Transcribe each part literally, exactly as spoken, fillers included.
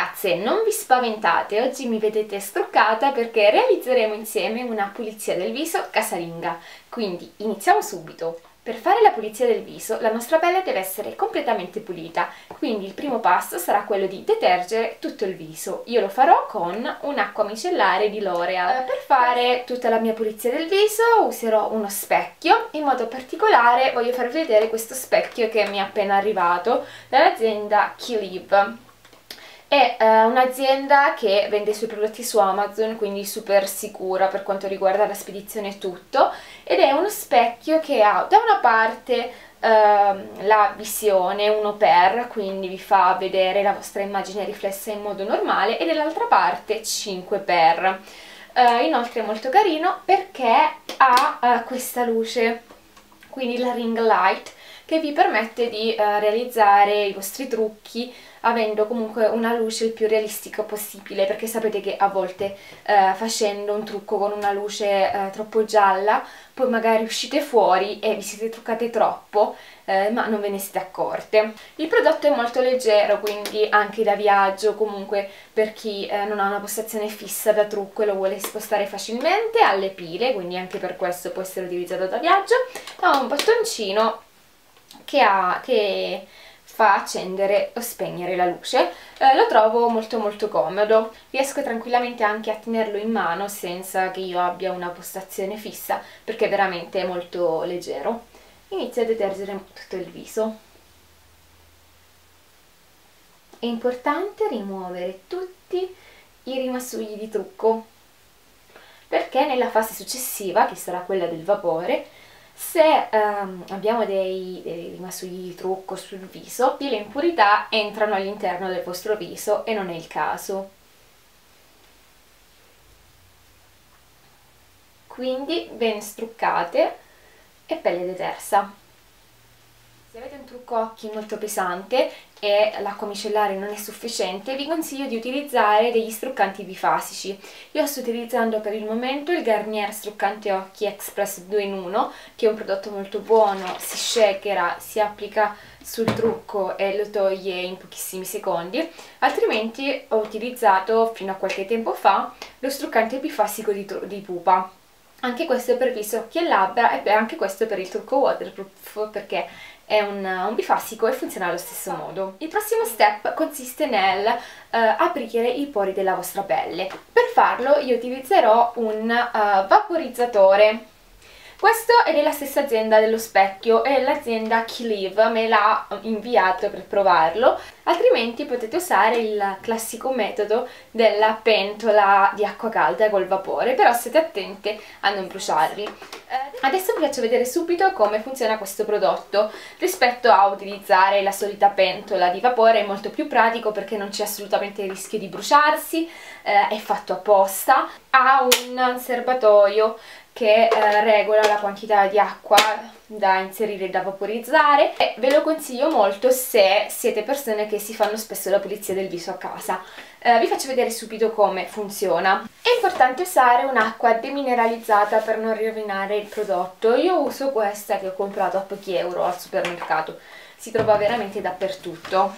Ragazze, non vi spaventate, oggi mi vedete struccata perché realizzeremo insieme una pulizia del viso casalinga. Quindi iniziamo subito. Per fare la pulizia del viso la nostra pelle deve essere completamente pulita, quindi il primo passo sarà quello di detergere tutto il viso. Io lo farò con un'acqua micellare di L'Oreal. Per fare tutta la mia pulizia del viso userò uno specchio, in modo particolare voglio farvi vedere questo specchio che mi è appena arrivato dall'azienda Kilive. È uh, un'azienda che vende i suoi prodotti su Amazon, quindi super sicura per quanto riguarda la spedizione e tutto, ed è uno specchio che ha da una parte uh, la visione uno per, quindi vi fa vedere la vostra immagine riflessa in modo normale, e dall'altra parte cinque per. Uh, inoltre è molto carino perché ha uh, questa luce, quindi la ring light, che vi permette di uh, realizzare i vostri trucchi avendo comunque una luce il più realistica possibile, perché sapete che a volte uh, facendo un trucco con una luce uh, troppo gialla poi magari uscite fuori e vi siete truccate troppo uh, ma non ve ne siete accorte. Il prodotto è molto leggero, quindi anche da viaggio, comunque per chi uh, non ha una postazione fissa da trucco e lo vuole spostare facilmente, ha le pile, quindi anche per questo può essere utilizzato da viaggio. Ha un bottoncino che, ha, che fa accendere o spegnere la luce. Eh, lo trovo molto molto comodo, riesco tranquillamente anche a tenerlo in mano senza che io abbia una postazione fissa, perché è veramente molto leggero. Inizio a detergere tutto il viso. È importante rimuovere tutti i rimasugli di trucco, perché nella fase successiva, che sarà quella del vapore, se um, abbiamo dei, dei rimasugli di trucco sul viso, le impurità entrano all'interno del vostro viso e non è il caso. Quindi ben struccate e pelle detersa. Se avete un trucco occhi molto pesante e l'acqua micellare non è sufficiente, vi consiglio di utilizzare degli struccanti bifasici. Io sto utilizzando per il momento il Garnier Struccante Occhi Express due in uno, che è un prodotto molto buono, si shakera, si applica sul trucco e lo toglie in pochissimi secondi. Altrimenti ho utilizzato fino a qualche tempo fa lo struccante bifasico di, di Pupa. Anche questo per viso, occhi e labbra, e anche questo per il trucco waterproof, perché è un, un bifasico e funziona allo stesso modo. Il prossimo step consiste nel uh, aprire i pori della vostra pelle. Per farlo io utilizzerò un uh, vaporizzatore. Questo è della stessa azienda dello specchio, è l'azienda Kilive, me l'ha inviato per provarlo, altrimenti potete usare il classico metodo della pentola di acqua calda col vapore, però state attente a non bruciarvi. Adesso vi faccio vedere subito come funziona questo prodotto. Rispetto a utilizzare la solita pentola di vapore è molto più pratico perché non c'è assolutamente il rischio di bruciarsi, eh, è fatto apposta, ha un serbatoio che eh, regola la quantità di acqua da inserire e da vaporizzare, e ve lo consiglio molto se siete persone che si fanno spesso la pulizia del viso a casa. Eh, vi faccio vedere subito come funziona. È importante usare un'acqua demineralizzata per non rovinare il prodotto. Io uso questa che ho comprato a pochi euro al supermercato, si trova veramente dappertutto.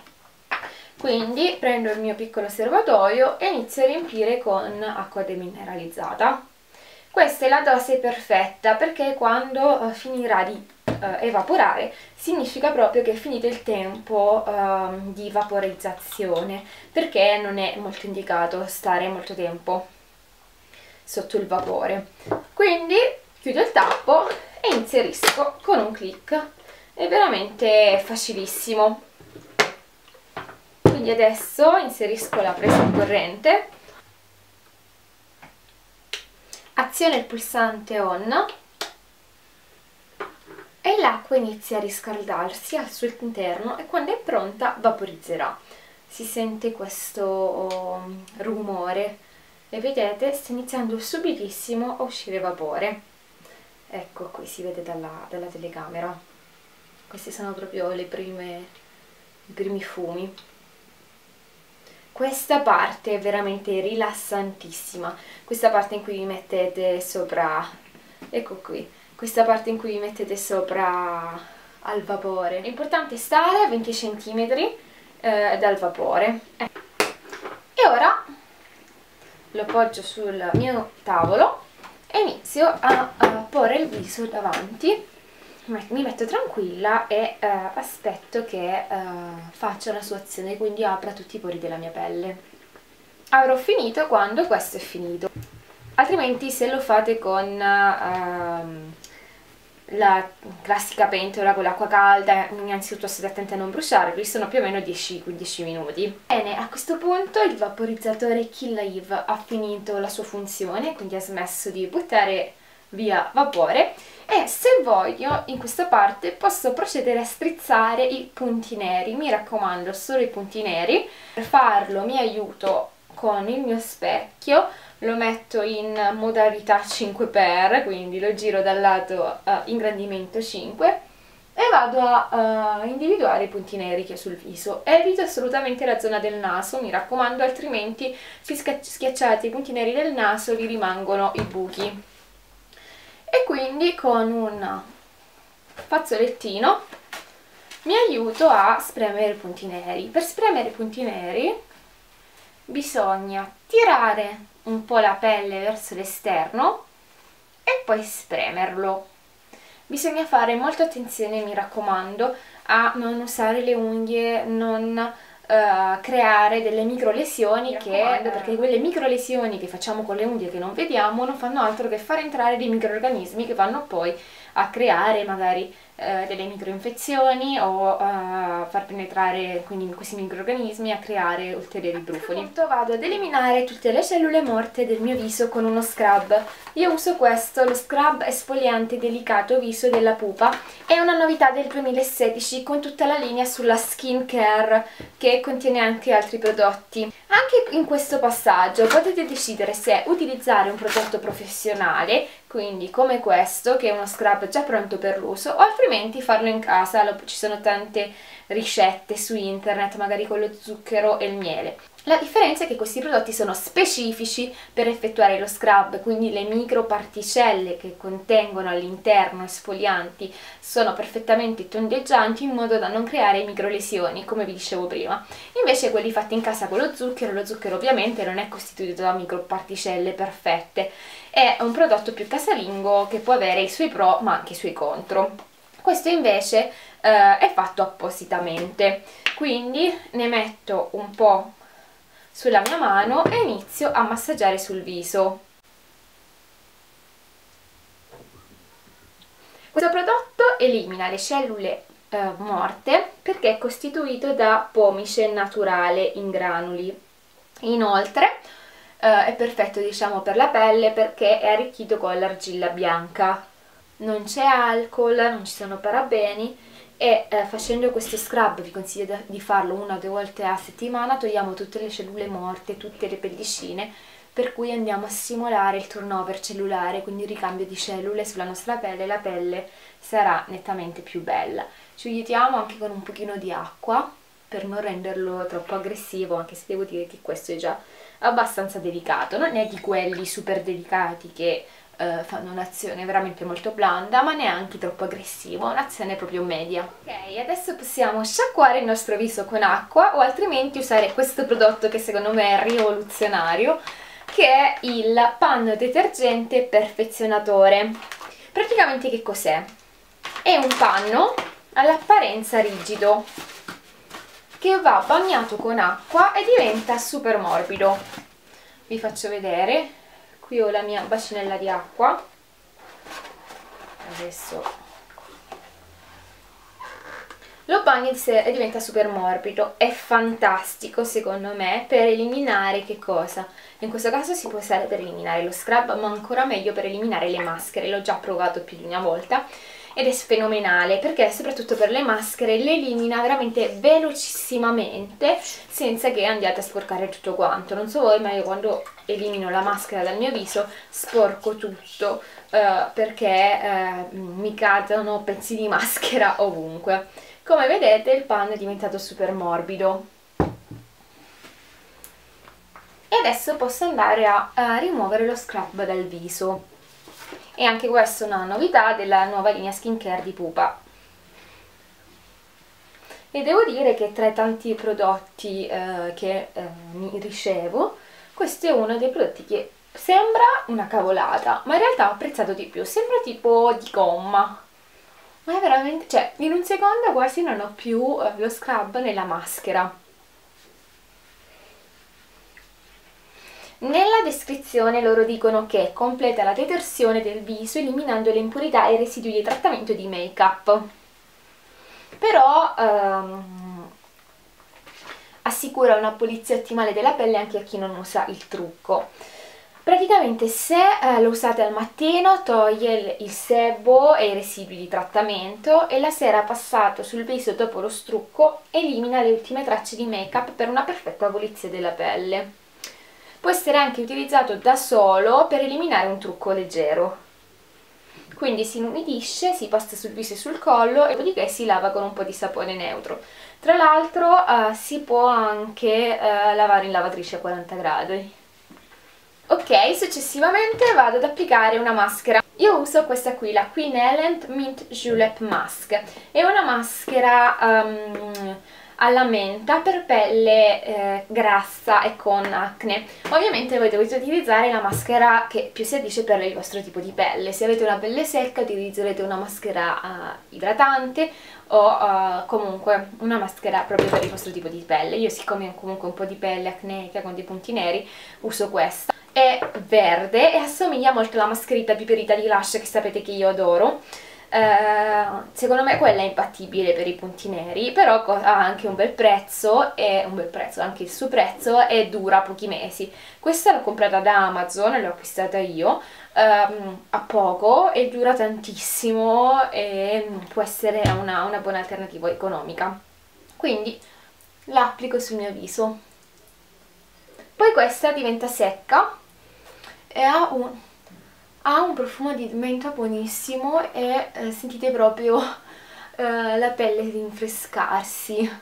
Quindi prendo il mio piccolo serbatoio e inizio a riempire con acqua demineralizzata. Questa è la dose perfetta, perché quando uh, finirà di uh, evaporare significa proprio che è finito il tempo uh, di vaporizzazione, perché non è molto indicato stare molto tempo sotto il vapore. Quindi chiudo il tappo e inserisco con un clic. È veramente facilissimo. Quindi adesso inserisco la presa di corrente, aziono il pulsante on e l'acqua inizia a riscaldarsi al suo interno, e quando è pronta vaporizzerà. Si sente questo rumore e vedete sta iniziando subitissimo a uscire vapore. Ecco, qui si vede dalla, dalla telecamera. Queste sono proprio le prime, i primi fumi. Questa parte è veramente rilassantissima, questa parte in cui vi mettete sopra, ecco qui, questa parte in cui vi mettete sopra al vapore. È importante stare a venti centimetri eh, dal vapore. Eh. ora lo appoggio sul mio tavolo e inizio a, a porre il viso davanti. Mi metto tranquilla e uh, aspetto che uh, faccia la sua azione, quindi apra tutti i pori della mia pelle. Avrò finito quando questo è finito. Altrimenti, se lo fate con uh, la classica pentola con l'acqua calda, innanzitutto state attenti a non bruciarvi, sono più o meno dieci quindici minuti. Bene, a questo punto il vaporizzatore Kill Live ha finito la sua funzione, quindi ha smesso di buttare via vapore, e se voglio in questa parte posso procedere a strizzare i punti neri. Mi raccomando, solo i punti neri. Per farlo mi aiuto con il mio specchio, lo metto in modalità cinque per, quindi lo giro dal lato uh, ingrandimento cinque e vado a uh, individuare i punti neri che ho sul viso. Evito assolutamente la zona del naso, mi raccomando, altrimenti se schiacciate i punti neri del naso vi rimangono i buchi. E quindi con un fazzolettino mi aiuto a spremere i punti neri. Per spremere i punti neri bisogna tirare un po' la pelle verso l'esterno e poi spremerlo. Bisogna fare molta attenzione, mi raccomando, a non usare le unghie, non Uh, creare delle micro lesioni, che, perché quelle micro lesioni che facciamo con le unghie che non vediamo non fanno altro che far entrare dei microrganismi che vanno poi a creare magari uh, delle microinfezioni o uh, far penetrare quindi questi microrganismi a creare ulteriori brufoli. Punto, vado ad eliminare tutte le cellule morte del mio viso con uno scrub. Io uso questo, lo scrub esfoliante delicato viso della Pupa, è una novità del duemilasedici con tutta la linea sulla skin care, che contiene anche altri prodotti. Anche in questo passaggio potete decidere se utilizzare un prodotto professionale, quindi come questo, che è uno scrub già pronto per l'uso, o altrimenti farlo in casa. Ci sono tante ricette su internet, magari con lo zucchero e il miele. La differenza è che questi prodotti sono specifici per effettuare lo scrub, quindi le microparticelle che contengono all'interno esfolianti sono perfettamente tondeggianti in modo da non creare microlesioni, come vi dicevo prima. Invece quelli fatti in casa con lo zucchero, lo zucchero ovviamente non è costituito da microparticelle perfette, è un prodotto più casalingo che può avere i suoi pro ma anche i suoi contro. Questo invece eh, è fatto appositamente, quindi ne metto un po' sulla mia mano e inizio a massaggiare sul viso. Questo prodotto elimina le cellule eh, morte perché è costituito da pomice naturale in granuli. Inoltre eh, è perfetto, diciamo, per la pelle perché è arricchito con l'argilla bianca. Non c'è alcol, non ci sono parabeni e eh, facendo questo scrub, vi consiglio di farlo una o due volte a settimana, togliamo tutte le cellule morte, tutte le pellicine, per cui andiamo a stimolare il turnover cellulare, quindi il ricambio di cellule sulla nostra pelle, e la pelle sarà nettamente più bella. Ci aiutiamo anche con un pochino di acqua per non renderlo troppo aggressivo, anche se devo dire che questo è già abbastanza delicato, non è di quelli super delicati che Uh, fanno un'azione veramente molto blanda, ma neanche troppo aggressivo, un'azione proprio media. Ok, adesso possiamo sciacquare il nostro viso con acqua o altrimenti usare questo prodotto che secondo me è rivoluzionario, che è il panno detergente perfezionatore. Praticamente che cos'è? È un panno all'apparenza rigido che va bagnato con acqua e diventa super morbido. Vi faccio vedere. Qui ho la mia bacinella di acqua, adesso lo bagno e diventa super morbido, è fantastico secondo me per eliminare che cosa? In questo caso si può usare per eliminare lo scrub, ma ancora meglio per eliminare le maschere, l'ho già provato più di una volta ed è fenomenale perché soprattutto per le maschere le elimina veramente velocissimamente senza che andiate a sporcare tutto quanto. Non so voi, ma io quando elimino la maschera dal mio viso sporco tutto eh, perché eh, mi cadono pezzi di maschera ovunque. Come vedete il panno è diventato super morbido e adesso posso andare a, a rimuovere lo scrub dal viso. E anche questa è una novità della nuova linea skincare di Pupa. E devo dire che tra i tanti prodotti eh, che eh, mi ricevo. Questo è uno dei prodotti che sembra una cavolata, ma in realtà ho apprezzato di più. Sembra tipo di gomma, ma è veramente, cioè in un secondo quasi non ho più eh, lo scrub nella maschera. Nella descrizione loro dicono che completa la detersione del viso eliminando le impurità e i residui di trattamento di make-up, però ehm, assicura una pulizia ottimale della pelle anche a chi non usa il trucco. Praticamente se eh, lo usate al mattino toglie il, il sebo e i residui di trattamento, e la sera passato sul viso dopo lo strucco elimina le ultime tracce di make-up per una perfetta pulizia della pelle. Può essere anche utilizzato da solo per eliminare un trucco leggero. Quindi si inumidisce, si passa sul viso e sul collo e dopodiché si lava con un po' di sapone neutro. Tra l'altro eh, si può anche eh, lavare in lavatrice a quaranta gradi. Ok, successivamente vado ad applicare una maschera. Io uso questa qui, la Queen Ellen Mint Julep Mask. È una maschera um, alla menta per pelle eh, grassa e con acne. Ovviamente voi dovete utilizzare la maschera che più si addice per il vostro tipo di pelle. Se avete una pelle secca utilizzerete una maschera uh, idratante o uh, comunque una maschera proprio per il vostro tipo di pelle. Io, siccome ho comunque un po' di pelle acneica con dei punti neri, uso questa. È verde e assomiglia molto alla mascherita piperita di Lush che sapete che io adoro. Uh, secondo me quella è imbattibile per i punti neri, però ha anche un bel prezzo, e un bel prezzo, anche il suo prezzo, e dura pochi mesi. Questa l'ho comprata da Amazon, l'ho acquistata io um, a poco e dura tantissimo e può essere una, una buona alternativa economica, quindi la applico sul mio viso. Poi questa diventa secca e ha un... ha un profumo di menta buonissimo e eh, sentite proprio eh, la pelle rinfrescarsi.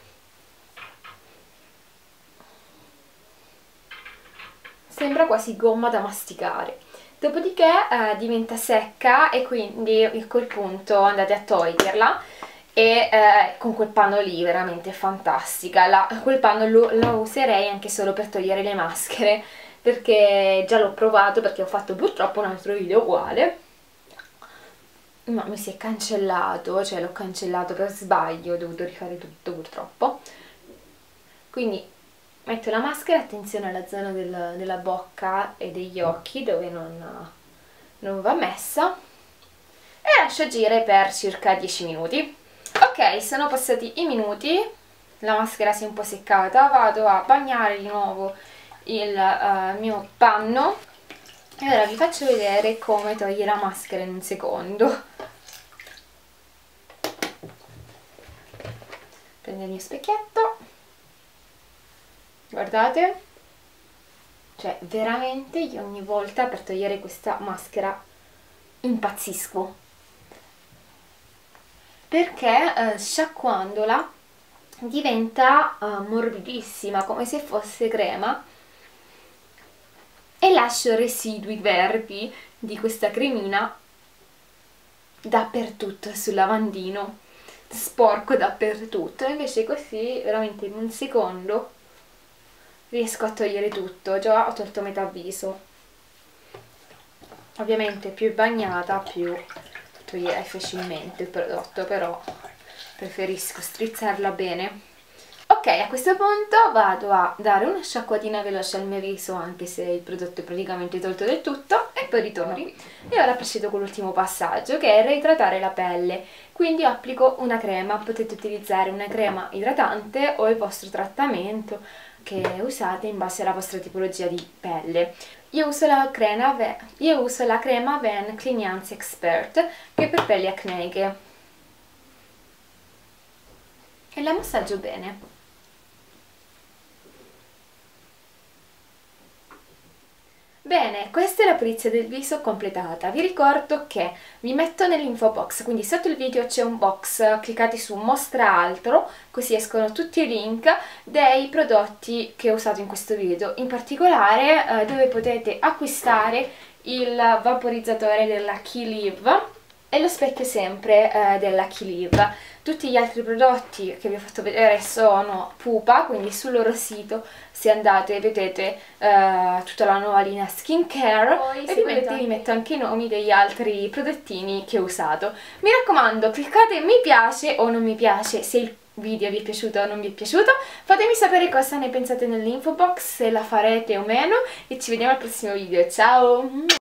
Sembra quasi gomma da masticare. Dopodiché eh, diventa secca e quindi a quel punto andate a toglierla e eh, con quel panno lì veramente fantastica. La, quel panno lo, lo userei anche solo per togliere le maschere, perché già l'ho provato, perché ho fatto purtroppo un altro video uguale, ma mi si è cancellato, cioè l'ho cancellato per sbaglio, ho dovuto rifare tutto purtroppo. Quindi metto la maschera, attenzione alla zona del, della bocca e degli occhi dove non, non va messa, e lascio agire per circa dieci minuti. Ok, sono passati i minuti, la maschera si è un po' seccata, vado a bagnare di nuovo il uh, mio panno e ora vi faccio vedere come togliere la maschera in un secondo. Prendo il mio specchietto, guardate, cioè veramente io ogni volta per togliere questa maschera impazzisco, perché uh, sciacquandola diventa uh, morbidissima, come se fosse crema, e lascio residui verdi di questa cremina dappertutto sul lavandino, sporco dappertutto. Invece così veramente in un secondo riesco a togliere tutto. Già ho tolto metà viso. Ovviamente più è bagnata più toglierai facilmente il prodotto, però preferisco strizzarla bene. Ok, a questo punto vado a dare una sciacquatina veloce al mio viso, anche se il prodotto è praticamente tolto del tutto, e poi ritorno qui. E ora procedo con l'ultimo passaggio, che è reidratare la pelle. Quindi applico una crema, potete utilizzare una crema idratante o il vostro trattamento che usate in base alla vostra tipologia di pelle. Io uso la crema, io uso la crema Van Clignanz Expert, che è per pelli acneiche, e la massaggio bene. Bene, questa è la pulizia del viso completata. Vi ricordo che vi metto nell'info box, quindi sotto il video c'è un box, cliccate su mostra altro, così escono tutti i link dei prodotti che ho usato in questo video, in particolare eh, dove potete acquistare il vaporizzatore della Key Live, e lo specchio sempre eh, della Kilive. Tutti gli altri prodotti che vi ho fatto vedere sono Pupa, quindi sul loro sito se andate vedete eh, tutta la nuova linea skincare. Poi, e vi metto, vi metto anche i nomi degli altri prodottini che ho usato. Mi raccomando, cliccate mi piace o non mi piace se il video vi è piaciuto o non vi è piaciuto, fatemi sapere cosa ne pensate nell'info box, se la farete o meno, e ci vediamo al prossimo video. Ciao!